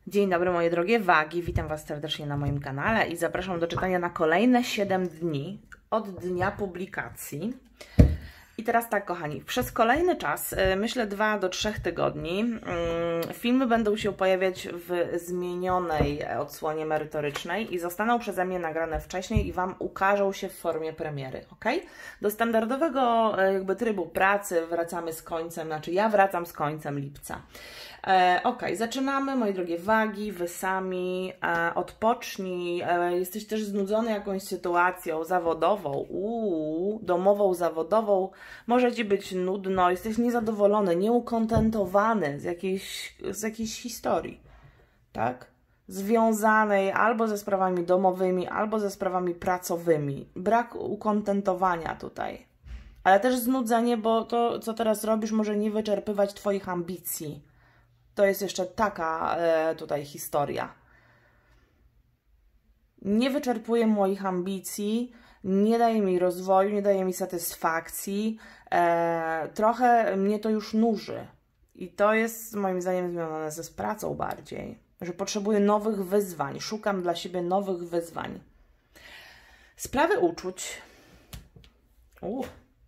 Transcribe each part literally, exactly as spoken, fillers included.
Dzień dobry moje drogie wagi, witam Was serdecznie na moim kanale i zapraszam do czytania na kolejne siedem dni od dnia publikacji. I teraz tak, kochani, przez kolejny czas, myślę dwa do trzech tygodni, filmy będą się pojawiać w zmienionej odsłonie merytorycznej i zostaną przeze mnie nagrane wcześniej i Wam ukażą się w formie premiery, ok? Do standardowego jakby trybu pracy wracamy z końcem, znaczy ja wracam z końcem lipca. E, ok, zaczynamy, moje drogie wagi, Wy sami, e, odpocznij, e, jesteś też znudzony jakąś sytuacją zawodową, uuu, domową, zawodową, może Ci być nudno, jesteś niezadowolony, nieukontentowany z jakiejś, z jakiejś historii, tak? Związanej albo ze sprawami domowymi, albo ze sprawami pracowymi. Brak ukontentowania tutaj, ale też znudzenie, bo to, co teraz robisz, może nie wyczerpywać Twoich ambicji. To jest jeszcze taka e, tutaj historia. Nie wyczerpuje moich ambicji, nie daje mi rozwoju, nie daje mi satysfakcji. E, trochę mnie to już nuży. I to jest moim zdaniem związane ze z pracą bardziej. Że potrzebuję nowych wyzwań, szukam dla siebie nowych wyzwań. Sprawy uczuć. Uh.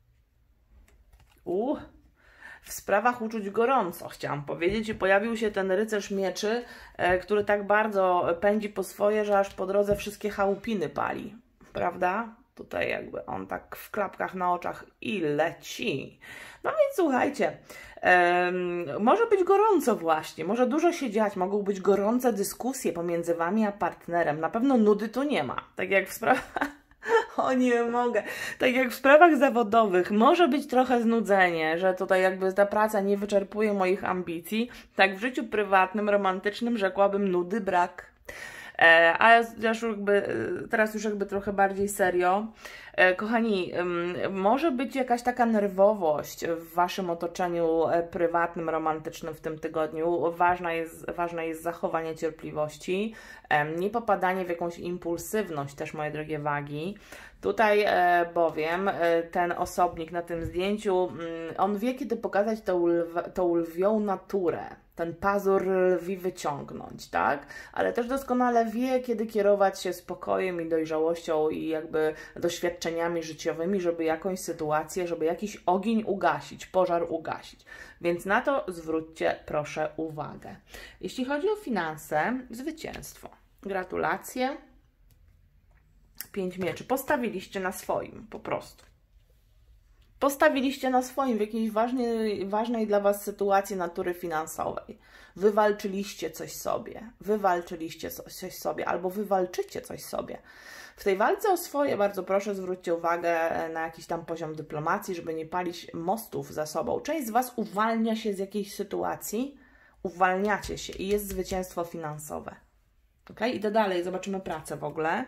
Uh. W sprawach uczuć gorąco, chciałam powiedzieć, i pojawił się ten rycerz mieczy, e, który tak bardzo pędzi po swoje, że aż po drodze wszystkie chałupiny pali, prawda? Tutaj jakby on tak w klapkach na oczach i leci. No więc słuchajcie, e, może być gorąco właśnie, może dużo się dziać, mogą być gorące dyskusje pomiędzy Wami a partnerem. Na pewno nudy tu nie ma, tak jak w sprawach... O, nie mogę. Tak jak w sprawach zawodowych może być trochę znudzenie, że tutaj jakby ta praca nie wyczerpuje moich ambicji, tak w życiu prywatnym, romantycznym rzekłabym nudy brak. E, a już jakby, teraz już jakby trochę bardziej serio. E, kochani, może być jakaś taka nerwowość w Waszym otoczeniu prywatnym, romantycznym w tym tygodniu. Ważna jest, ważne jest zachowanie cierpliwości, e, nie popadanie w jakąś impulsywność też, moje drogie wagi. Tutaj e, bowiem e, ten osobnik na tym zdjęciu, mm, on wie, kiedy pokazać tą, lw, tą lwią naturę, ten pazur lwi wyciągnąć, tak? Ale też doskonale wie, kiedy kierować się spokojem i dojrzałością i jakby doświadczeniami życiowymi, żeby jakąś sytuację, żeby jakiś ogień ugasić, pożar ugasić. Więc na to zwróćcie proszę uwagę. Jeśli chodzi o finanse, zwycięstwo. Gratulacje. Pięć mieczy. Postawiliście na swoim, po prostu. Postawiliście na swoim w jakiejś ważnej, ważnej dla Was sytuacji natury finansowej. Wywalczyliście coś sobie. Wywalczyliście coś sobie, albo wywalczycie coś sobie. W tej walce o swoje bardzo proszę zwróćcie uwagę na jakiś tam poziom dyplomacji, żeby nie palić mostów za sobą. Część z Was uwalnia się z jakiejś sytuacji, uwalniacie się i jest zwycięstwo finansowe. Ok? Idę dalej, zobaczymy pracę w ogóle.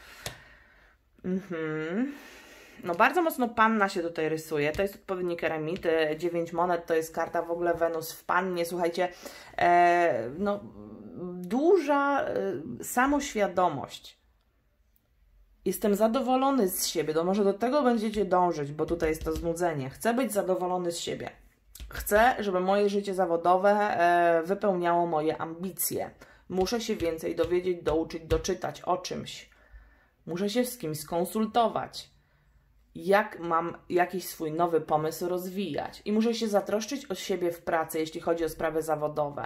Mhm. No bardzo mocno panna się tutaj rysuje, to jest odpowiednik eremity, dziewięć monet to jest karta w ogóle Wenus w pannie, słuchajcie, e, no duża e, samoświadomość. Jestem zadowolony z siebie, to może do tego będziecie dążyć, bo tutaj jest to znudzenie. Chcę być zadowolony z siebie. Chcę, żeby moje życie zawodowe e, wypełniało moje ambicje. Muszę się więcej dowiedzieć, douczyć, doczytać o czymś. Muszę się z kimś skonsultować, jak mam jakiś swój nowy pomysł rozwijać. I muszę się zatroszczyć o siebie w pracy, jeśli chodzi o sprawy zawodowe.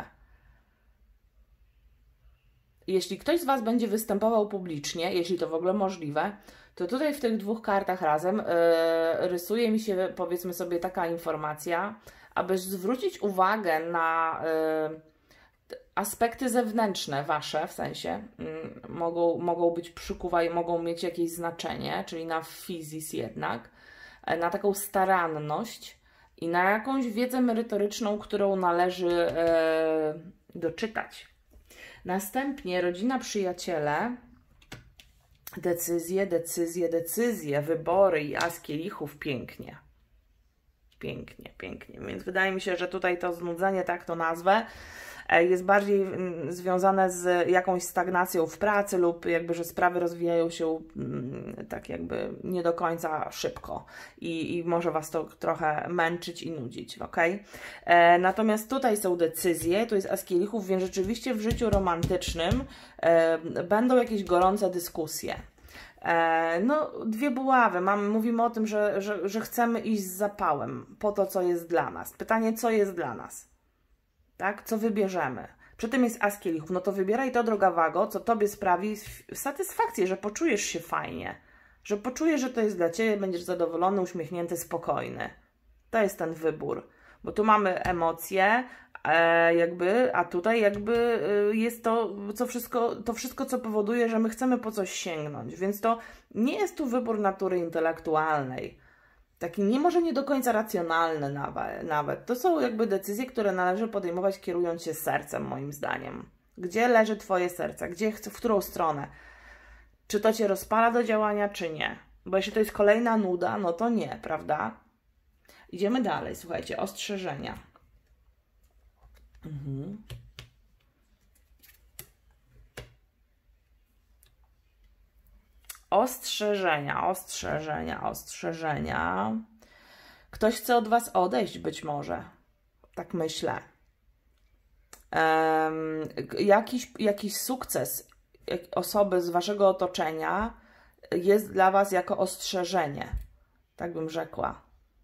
Jeśli ktoś z Was będzie występował publicznie, jeśli to w ogóle możliwe, to tutaj w tych dwóch kartach razem yy, rysuje mi się, powiedzmy sobie, taka informacja, aby zwrócić uwagę na... Yy, aspekty zewnętrzne Wasze, w sensie, mm, mogą, mogą być przykuwaj, mogą mieć jakieś znaczenie, czyli na fizis jednak, na taką staranność i na jakąś wiedzę merytoryczną, którą należy e, doczytać. Następnie rodzina, przyjaciele, decyzje, decyzje, decyzje, wybory i as kielichów, pięknie. Pięknie, pięknie. Więc wydaje mi się, że tutaj to znudzenie, tak to nazwę, jest bardziej związane z jakąś stagnacją w pracy lub jakby, że sprawy rozwijają się tak jakby nie do końca szybko i, i może Was to trochę męczyć i nudzić, ok? E, natomiast tutaj są decyzje, tu jest as kielichów, więc rzeczywiście w życiu romantycznym e, będą jakieś gorące dyskusje. E, no, dwie buławy. Mamy, mówimy o tym, że, że, że chcemy iść z zapałem po to, co jest dla nas. Pytanie, co jest dla nas? Tak? Co wybierzemy? Przy tym jest as kielichów. No to wybieraj to, droga wago, co Tobie sprawi satysfakcję, że poczujesz się fajnie. Że poczujesz, że to jest dla Ciebie, będziesz zadowolony, uśmiechnięty, spokojny. To jest ten wybór. Bo tu mamy emocje, e, jakby, a tutaj jakby e, jest to, co wszystko, to wszystko, co powoduje, że my chcemy po coś sięgnąć. Więc to nie jest tu wybór natury intelektualnej. Taki nie może nie do końca racjonalny nawet. To są jakby decyzje, które należy podejmować kierując się sercem, moim zdaniem. Gdzie leży Twoje serce? Gdzie, w którą stronę? Czy to Cię rozpala do działania, czy nie? Bo jeśli to jest kolejna nuda, no to nie, prawda? Idziemy dalej, słuchajcie, ostrzeżenia. Mhm. Ostrzeżenia, ostrzeżenia, ostrzeżenia. Ktoś chce od Was odejść być może. Tak myślę. Um, jakiś, jakiś sukces osoby z Waszego otoczenia jest dla Was jako ostrzeżenie. Tak bym rzekła.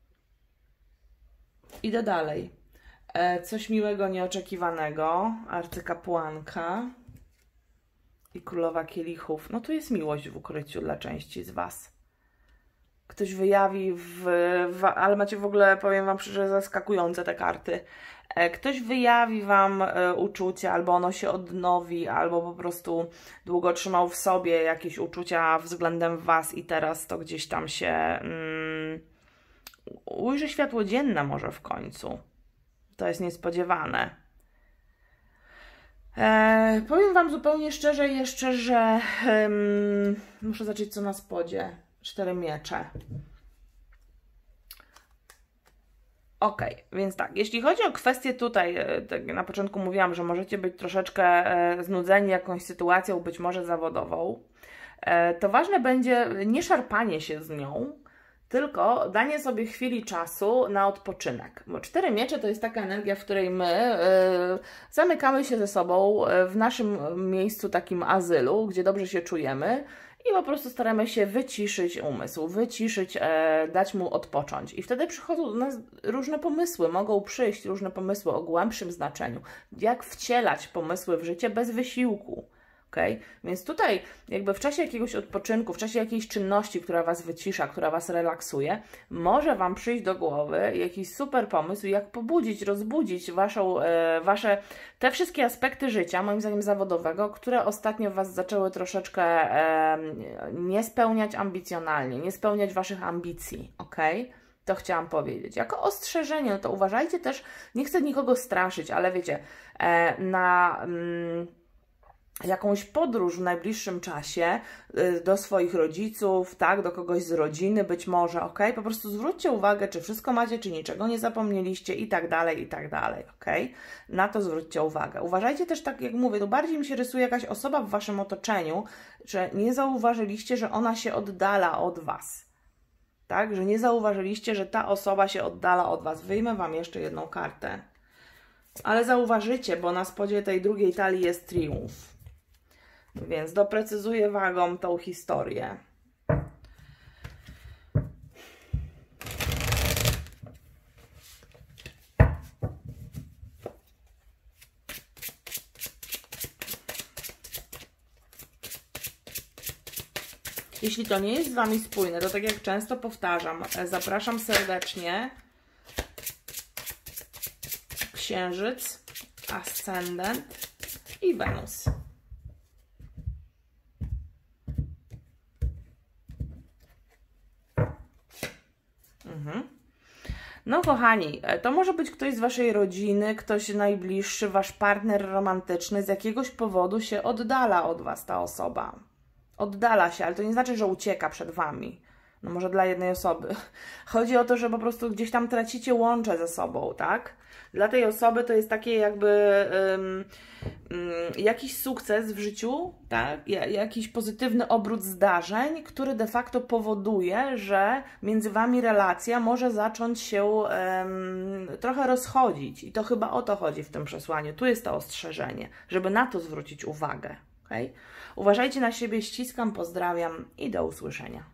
Idę dalej. E, coś miłego, nieoczekiwanego. Arcykapłanka i królowa kielichów. No tu jest miłość w ukryciu dla części z Was. Ktoś wyjawi, w, w, ale macie w ogóle, powiem Wam szczerze, zaskakujące te karty. E, ktoś wyjawi Wam e, uczucie, albo ono się odnowi, albo po prostu długo trzymał w sobie jakieś uczucia względem Was i teraz to gdzieś tam się mm, ujrzy światło dzienne może w końcu. To jest niespodziewane. E, powiem Wam zupełnie szczerze jeszcze, że um, muszę zacząć co na spodzie. Cztery miecze. Ok, więc tak, jeśli chodzi o kwestię tutaj, tak na początku mówiłam, że możecie być troszeczkę znudzeni jakąś sytuacją, być może zawodową, to ważne będzie nie szarpanie się z nią, tylko danie sobie chwili czasu na odpoczynek. Bo cztery miecze to jest taka energia, w której my yy, zamykamy się ze sobą w naszym miejscu takim azylu, gdzie dobrze się czujemy i po prostu staramy się wyciszyć umysł, wyciszyć, e, dać mu odpocząć. I wtedy przychodzą do nas różne pomysły, mogą przyjść różne pomysły o głębszym znaczeniu. Jak wcielać pomysły w życie bez wysiłku. Okay? Więc tutaj jakby w czasie jakiegoś odpoczynku, w czasie jakiejś czynności, która Was wycisza, która Was relaksuje, może Wam przyjść do głowy jakiś super pomysł, jak pobudzić, rozbudzić waszą, e, Wasze, te wszystkie aspekty życia, moim zdaniem zawodowego, które ostatnio Was zaczęły troszeczkę e, nie spełniać ambicjonalnie, nie spełniać Waszych ambicji, ok? To chciałam powiedzieć. Jako ostrzeżenie, no to uważajcie też, nie chcę nikogo straszyć, ale wiecie, e, na... Mm, jakąś podróż w najbliższym czasie do swoich rodziców, tak, do kogoś z rodziny być może, ok? Po prostu zwróćcie uwagę, czy wszystko macie, czy niczego nie zapomnieliście i tak dalej, i tak dalej, ok? Na to zwróćcie uwagę. Uważajcie też, tak jak mówię, to bardziej mi się rysuje jakaś osoba w Waszym otoczeniu, że nie zauważyliście, że ona się oddala od Was, tak? Że nie zauważyliście, że ta osoba się oddala od Was. Wyjmę Wam jeszcze jedną kartę. Ale zauważycie, bo na spodzie tej drugiej talii jest triumf. Więc doprecyzuję wagą tą historię. Jeśli to nie jest z Wami spójne, to tak jak często powtarzam, zapraszam serdecznie. Księżyc, ascendent i Wenus. Mhm. No kochani, to może być ktoś z Waszej rodziny, ktoś najbliższy, Wasz partner romantyczny, z jakiegoś powodu się oddala od Was ta osoba. Oddala się, ale to nie znaczy, że ucieka przed Wami. No może dla jednej osoby. Chodzi o to, że po prostu gdzieś tam tracicie łącze ze sobą, tak? Dla tej osoby to jest takie jakby um, um, jakiś sukces w życiu, tak? Jakiś pozytywny obrót zdarzeń, który de facto powoduje, że między Wami relacja może zacząć się um, trochę rozchodzić. I to chyba o to chodzi w tym przesłaniu. Tu jest to ostrzeżenie, żeby na to zwrócić uwagę. Okay? Uważajcie na siebie, ściskam, pozdrawiam i do usłyszenia.